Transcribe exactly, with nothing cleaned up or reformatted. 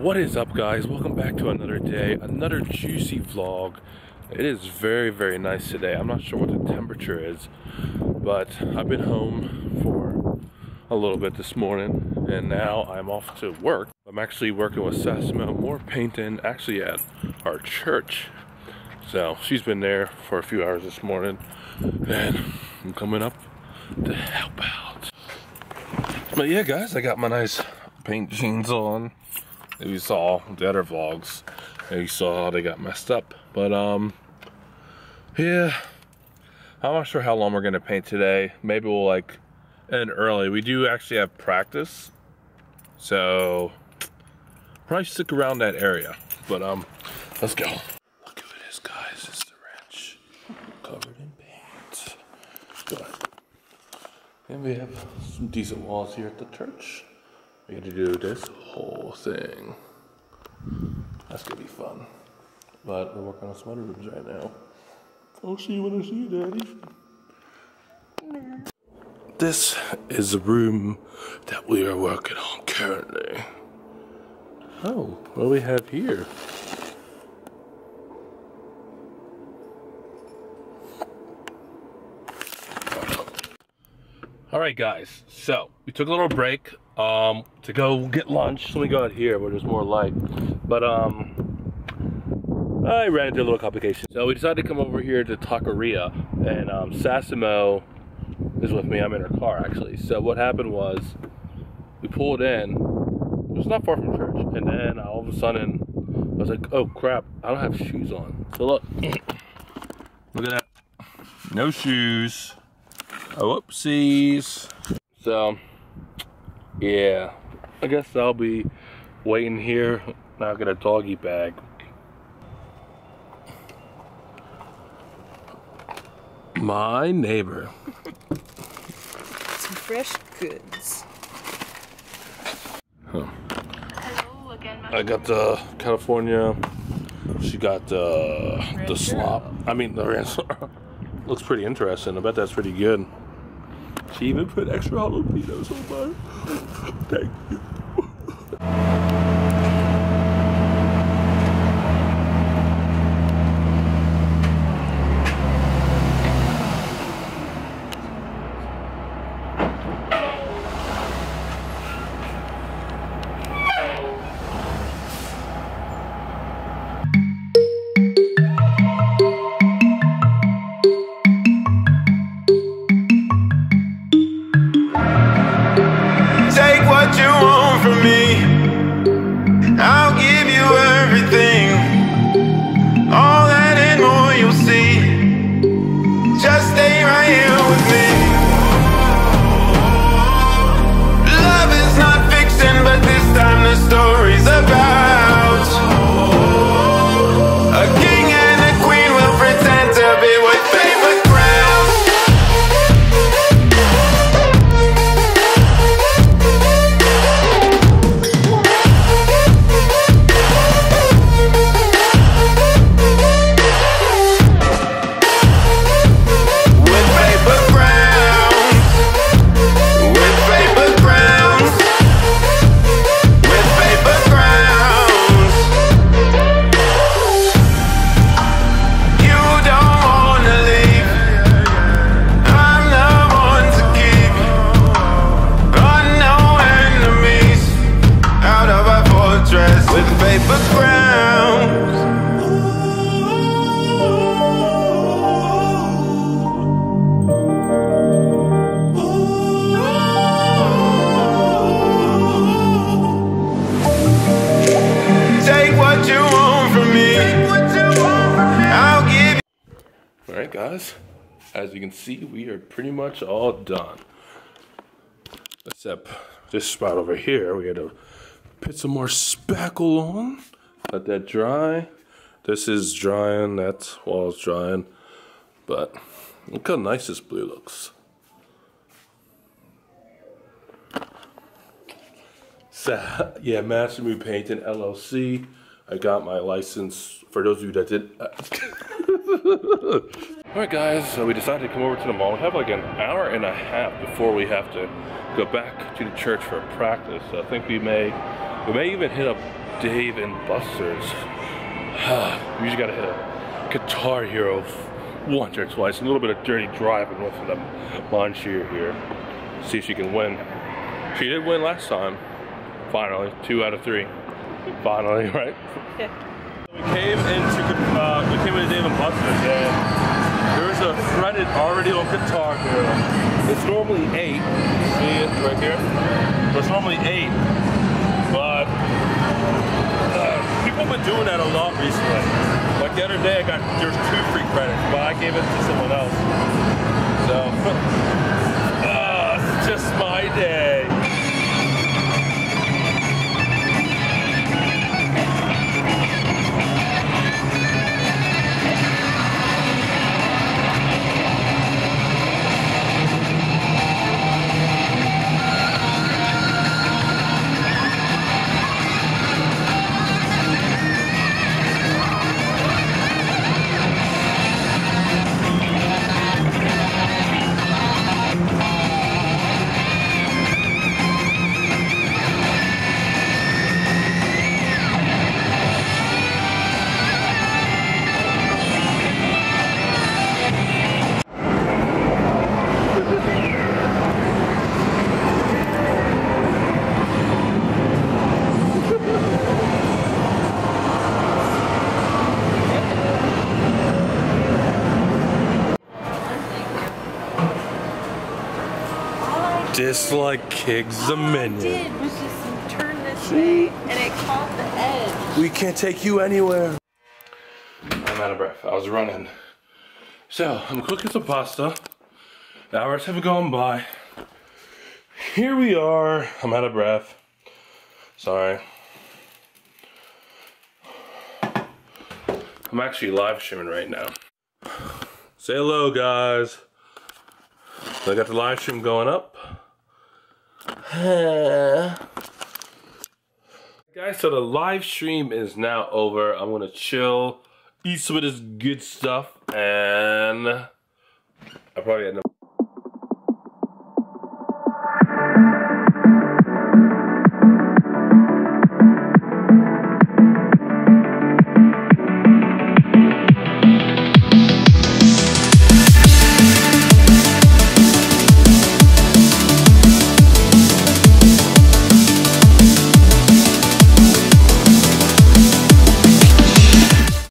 What is up, guys? Welcome back to another day, another juicy vlog. It is very very nice today. I'm not sure what the temperature is, but I've been home for a little bit this morning and now I'm off to work. I'm actually working with Sassimo, more painting, actually at our church. So she's been there for a few hours this morning and I'm coming up to help out. But yeah, guys, I got my nice paint jeans on. If you saw the other vlogs, and you saw how they got messed up. But um, yeah, I'm not sure how long we're gonna paint today. Maybe we'll like end early. We do actually have practice, so probably stick around that area. But um, let's go. Look who it is, guys. It's the wrench covered in paint. Good. And we have some decent walls here at the church. We got to do this whole thing. That's gonna be fun. But we're working on some other rooms right now. I'll see you when I see you, Daddy. This is the room that we are working on currently. Oh, what do we have here? Alright guys, so we took a little break um, to go get lunch. Let me go out here where there's more light. But um, I ran into a little complication. So we decided to come over here to Taqueria, and um, Sassimo is with me. I'm in her car actually. So what happened was we pulled in. It was not far from church, and then all of a sudden I was like, oh crap, I don't have shoes on. So look, look at that, no shoes. Oh, whoopsies. So, yeah, I guess I'll be waiting here. Now I'll get a doggy bag. My neighbor. Some fresh goods. Huh. Hello again, I got the California. She got the the slop. I mean the ranch. Looks pretty interesting. I bet that's pretty good. She even put extra jalapenos on mine. Thank you. Alright guys, as you can see, we are pretty much all done. Except this spot over here, we had to put some more spackle on, let that dry. This is drying, that wall's drying, but look how nice this blue looks. So, yeah, Master Mooo Painting L L C. I got my license, for those of you that did. Alright guys, so we decided to come over to the mall. We have like an hour and a half before we have to go back to the church for practice. So I think we may We may even hit up Dave and Buster's. We just gotta hit a Guitar Hero once or twice. A little bit of dirty driving with them. Monsieur here. See if she can win. She did win last time. Finally, two out of three. Finally, right? Yeah. We came into uh, we came into Dave and Buster's and there's a threaded already on Guitar Hero. It's normally eight. See it right here? It's normally eight, but uh, people have been doing that a lot recently. Like the other day, I got there's two free credits, but I gave it to someone else. So, uh, it's just my day. Dislike kicks the minion. All I did was just turn this way and it caught the edge. We can't take you anywhere. I'm out of breath. I was running. So, I'm cooking some pasta. Hours have gone by. Here we are. I'm out of breath. Sorry. I'm actually live streaming right now. Say hello, guys. So I got the live stream going up. Guys, so the live stream is now over. I'm gonna chill, eat some of this good stuff, and I probably had no